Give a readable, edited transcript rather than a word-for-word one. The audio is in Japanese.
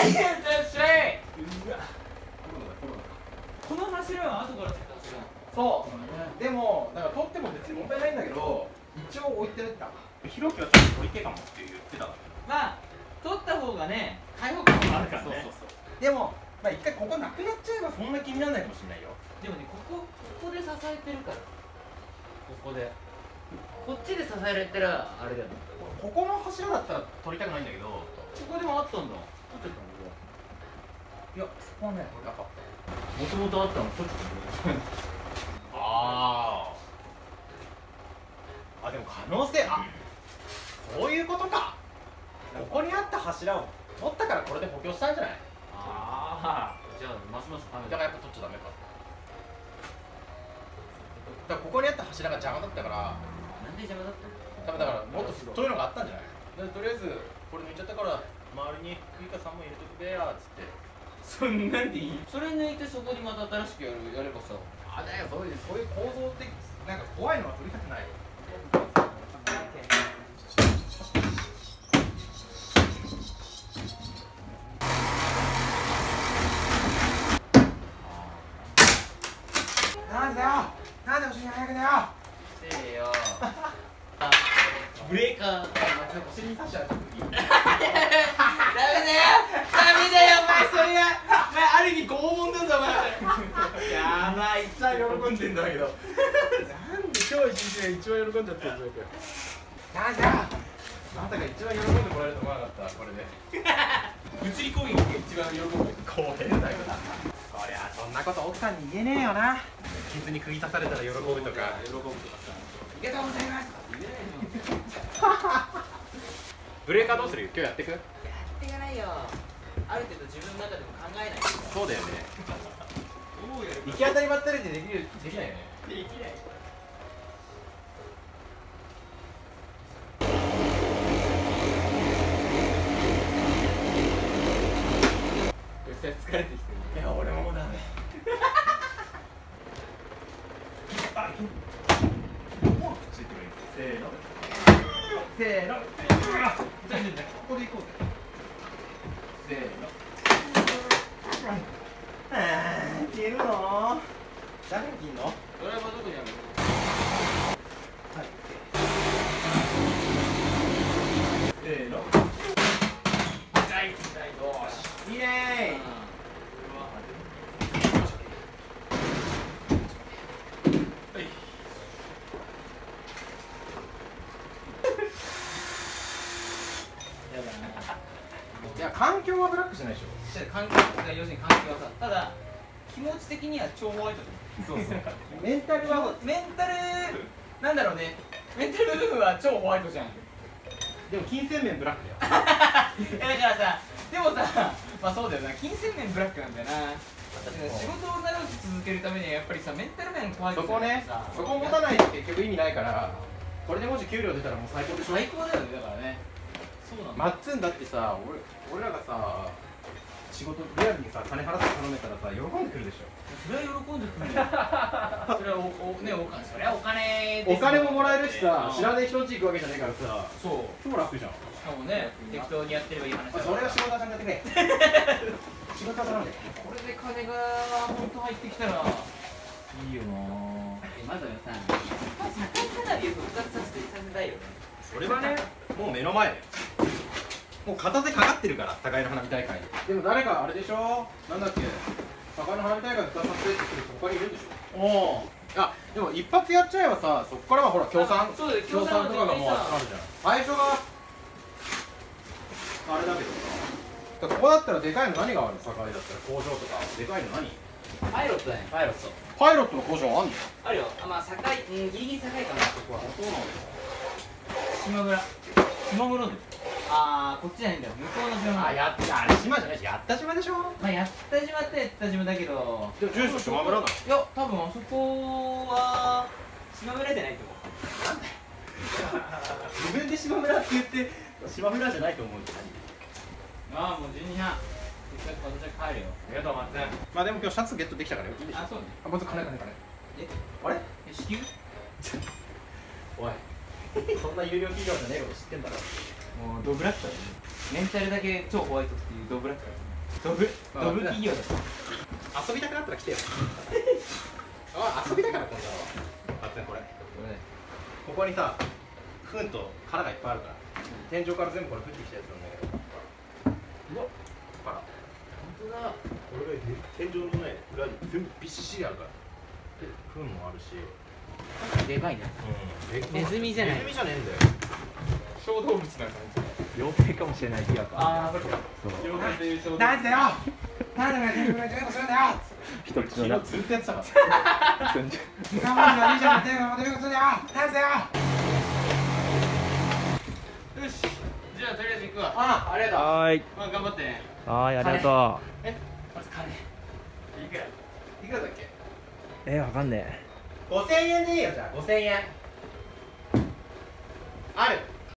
いらっしゃい。うわ、この柱は後からつけた柱。 そう、でもなんか取っても別に問題ないんだけど、一応置いてるって。 ひろきはちょっと取り手かもって言ってたから。 まあ取った方がね、開放感もあるからね。 そうそうそう。でもまあ一回ここなくなっちゃえばそんな気にならないかもしれないよ。 でもね、ここで支えてるから。ここでこっちで支えられたらあれだよね。 ここの柱だったら取りたくないんだけど、 ここでもあったんだ。取っちゃったんだ。 いやそこはね取りたかった。 もともとあったの取っちゃったんだ。 あでも可能性、そういうことか。ここにあった柱を取ったからこれで補強したんじゃない？ じゃあますますダメだ。 だからやっぱ取っちゃダメか。だからここにあった柱が邪魔だったから。 なんで邪魔だったの？ 多分だからもっと太いのがあったんじゃない？とりあえずこれ抜いちゃったから周りにウイカさんも入れとくべやっつって。 そんなんでいい？それ抜いてそこにまた新しくやればさ。 だよ、そういう構造的なんか怖いのは取りたくない。なんでだよ、なんでお尻早くだよ。 せえよ。ブレーカー。 お尻に刺しちゃう。 ダメだよ、お前それは。お前ある意味拷問だぞ、お前。やばい、 めっちゃ喜んでんだけど。なんで今日一日が一番喜んじゃってるんだよ。なんだよ。まさか一番喜んでもらえると思わなかった、これで。 物理攻撃が一番喜ぶ。 こう変だよな。こりゃそんなこと奥さんに言えねえよな。傷に釘刺されたら喜ぶとか。 喜ぶとかさ。 ありがとうございます。 言えないの。 ブレーカーどうする？今日やってく？ やっていかないよ。ある程度自分の中でも考えないと。 そうだよね。 どうやる行き当たりばったりでできないよね。 できない。疲れてきてる。 いや俺もうダメ。もうくっついてる。せーの。せーの。ここで行こうぜ。せーの。消えるの？誰が切んの？ ドライバーどこにあるの？ はい。せーの。よし。いいねー。いや環境はブラックじゃないでしょ。 環境が要するに環境はさ、ただ気持ち的には超ホワイトだよ。そうそう。 メンタルはなんだろうね。メンタル部分は超ホワイトじゃん。 でも金銭面ブラックだよ。 だからさ、でもさ、まあそうだよな。金銭面ブラックなんだよな。仕事を長く続けるためにはやっぱりさ、メンタル面ホワイトそこね、そこ持たないと結局意味ないから、これでもし給料出たらもう最高でしょ。 最高だよね、だからね。そうなんだ。 マッツンだってさ、俺らがさ、仕事リアルにさ、金払って頼めたらさ、喜んでくるでしょ。 それは喜んでくるよ。それはそれはお金お金ももらえるしさ、知らねえ人んち行くわけじゃねえからさ、 そう。 超楽じゃん。 しかもね、適当にやってればいい話だ。 それは仕事はちゃんとやってくれ。仕事は頼んで。 これで金が本当入ってきたらいいよな。まずはさ、社会花火を復活させたいよね。 それはね、もう目の前で。もう片手かかってるから、高井の花火大会に。でも誰かあれでしょ、なんだっけ、高井の花火大会復活させてって人他にいるんでしょ。おお。でも一発やっちゃえばさ、そこからはほら協賛とかがもうあるじゃん。最初があれだけどさ、ここだったらでかいの何があるの？堺だったら工場とかでかいの何？ パイロットだね、パイロット。 パイロットの工場あんの？ あるよ。まあギリギリ堺かな、ここは。 そうなんだ。 島村です。こっちじゃないんだよ。向こうの島。 あれ島じゃないし、やった島でしょ。 まあやった島ってやった島だけど。 でも住所島村なの？ いや、多分あそこは島村じゃないと思う。 なんで自分で島村って言って島村じゃないと思うんだよ。 もう12時半。せっかく私は帰るよ。 ありがとう、マッツン。まあでも今日シャツゲットできたからよ。いいでしょ。 そうね。 もっと金。あれ？ 支給？ おい、そんな有料企業じゃねえこと知ってんだろ。 もうドブラックだよね。 メンタルだけ超ホワイトっていうドブラックドブ企業だ。 遊びたくなったら来てよ。あ、遊びだから今度は。これ。ここにさ、糞と殻がいっぱいあるから。天井から全部これ降ってきたやつなんだけど。うわ、殻。本当だ。これが天井のね、裏に全部びっしりあるから。で、糞もあるし。 でかいね。 うん。 ネズミじゃない。 ネズミじゃねえんだよ。 小動物なんか妖精かもしれない日がああ、そっか。妖怪という小動物。 なんでだよ。なんで俺自分が自分とするんだよ。 一つのな。 ずっとやってたから。 我慢じゃいいじゃんっていうのを自分がするんだよ。なんでだよ。 よし。じゃあとりあえず行くわ。 あ、ありがとう。 はーい。 まあ頑張ってね。 はーい、ありがとまず金。いくらだっけ？ う。わかんねえ。 5000円でいいよ、じゃあ5000円。ある。